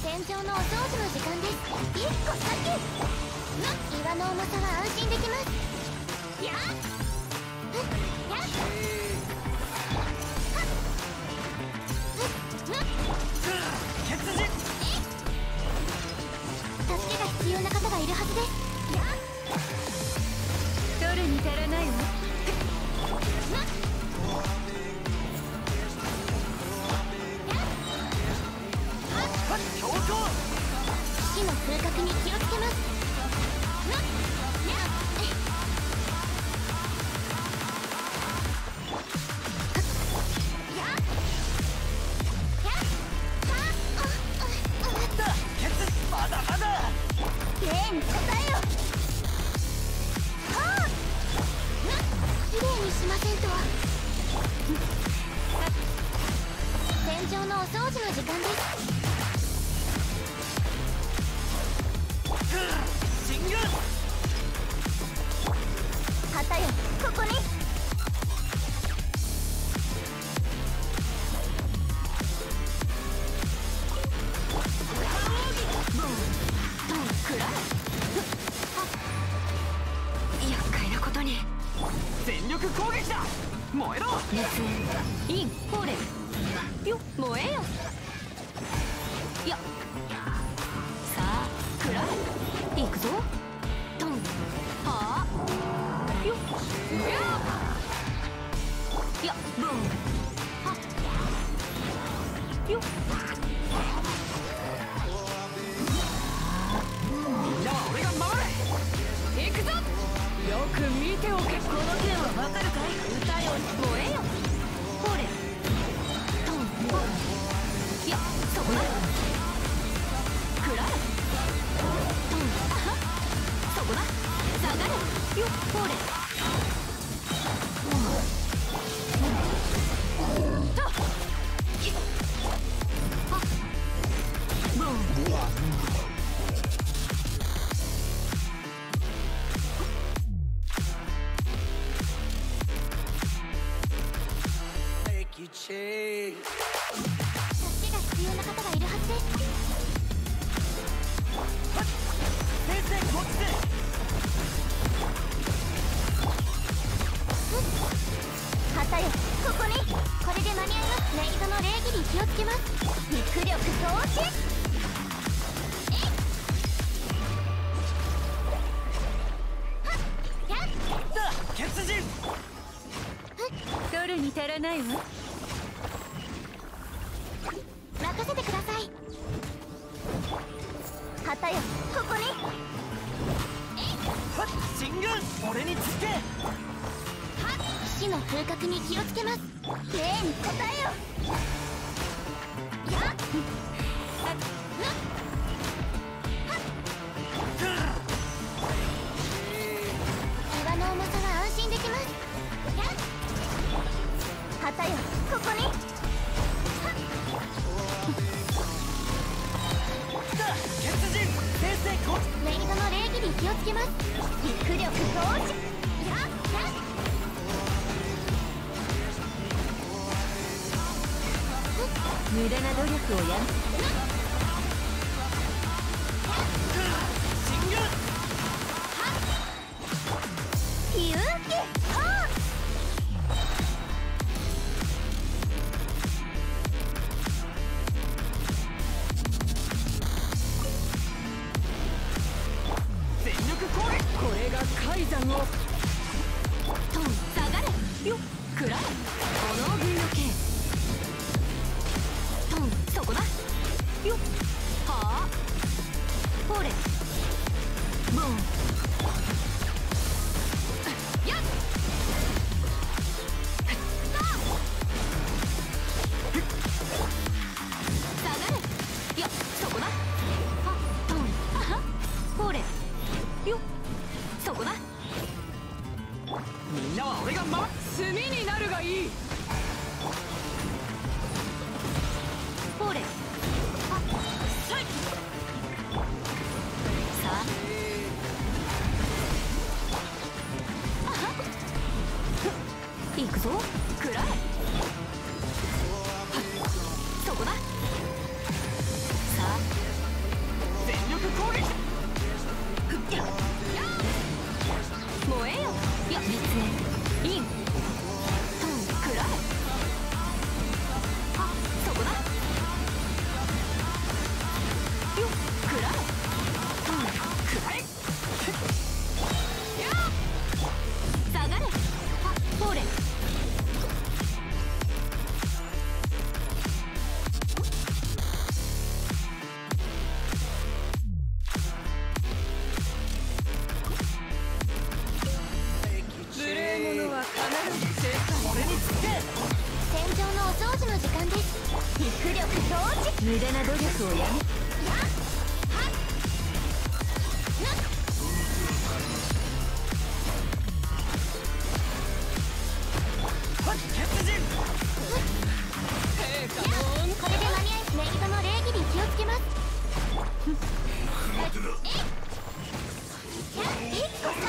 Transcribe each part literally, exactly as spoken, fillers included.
戦場のお掃除の時間です。一個先。岩の重さは安心できます。やっやっ血人。 助けが必要な方がいるはずです。やっ取るに足らないわ。 強行。 死の風格に気をつけます。 まだまだ。 例に答えよ。はあ。きれいにしませんと。戦場のお掃除の時間です。 進軍。 旗よ、ここに。 厄介なことに。 全力攻撃だ。燃えろ。 熱煙インフォーレルよ燃えよ。やさあ食らえ。行くぞ。トンはあよっやブンはよっみんなは俺が守れ。 行くぞ。よく見ておけ。この剣はわかるかい。歌よ燃えよ。ほれトンボンいやそこだ。食らえトンあはそこだ。下がれよほれとひっはボンチェイ。 助けが必要な方がいるはずです。 先生こっちで。 旗よ、ここに。これで間に合います。メイドの礼儀に気をつけます。肉力増進。えいはっやっだ血人。 取るに足らないわ。 任せてください。旗よ、ここに。 はっ進軍。俺につけ。 はっ死の風格に気をつけます。例に答えよ。やっはっ岩の重さは安心できます。やっ旗よ、ここに。 だ血人。先生こっち。 メイドの礼儀に気をつけます。肉力増進。やっやっ無駄な努力をやめ。 進軍。 勇気はあ。 全力攻撃。 これが海山をトン下がれよ食らえ炎牛よけトンそこだよはあほれボンやっ下がれよそこだはトンあはほれよそこだ。 みんなは俺が守る。 炭になるがいい。ほれあさいさああは行くぞ食らえ。はっそこだ。さあ無駄な努力をやめこれで間に合いメイドの礼儀に気をつけます一個先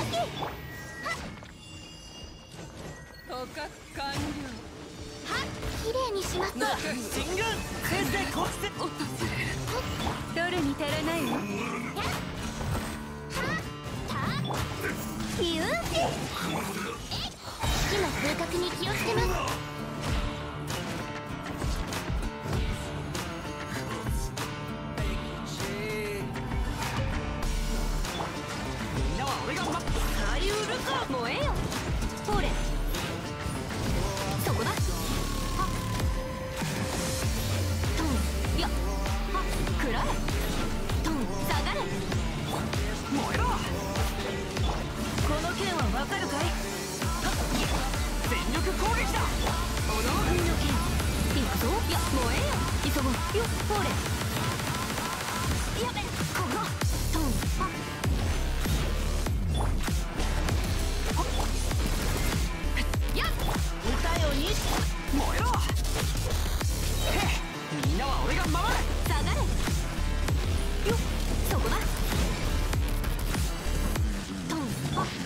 捕獲完了綺麗にします進軍先生こうして取るに足らないわヒュー火の風格に気をつけますみんなは俺が待ってハリウルか燃えよほれそこだはっトンいやはっくらえトン下がれ燃えろこの剣はわかるかい全力攻撃だおの国の剣行くぞいや燃えよ急ごうよほれやべこのトンはっやっ歌よに燃えろへっみんなは俺が守る下がれよそこだトンはっ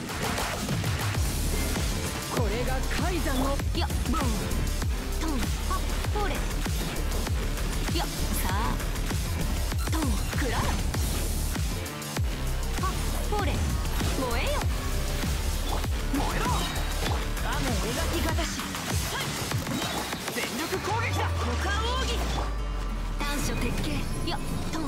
これがカイザンのいやボントンはっほれいやさあトンくらえはっほれ燃えよ燃えろ雨描きがたし全力攻撃だ股間奥義短所鉄拳いやトン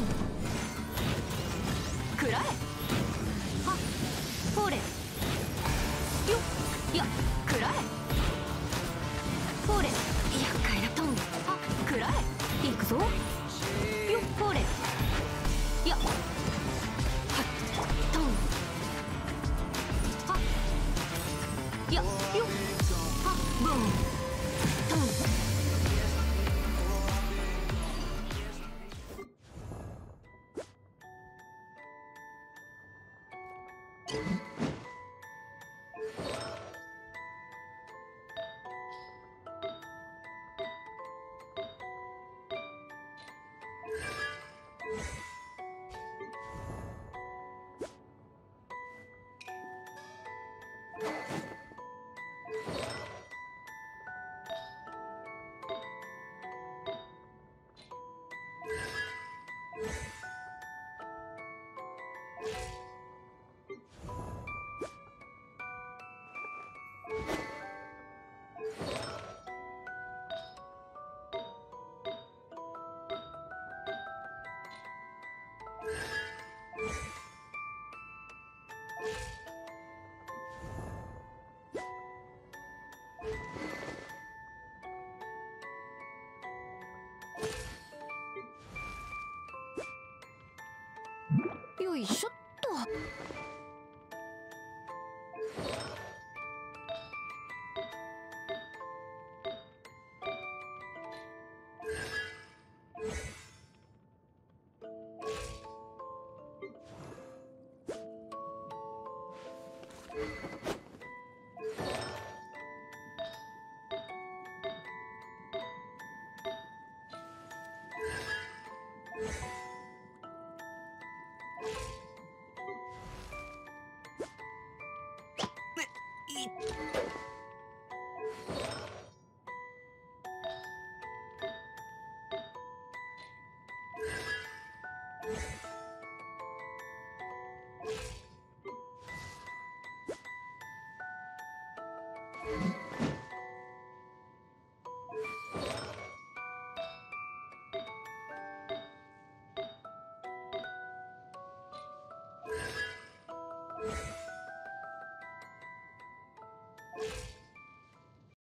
くらえはっほれよいやくらえほれ厄介なトンはっくらえいくぞよほれいやはっトンはっいやよはっボントンよいしょっとい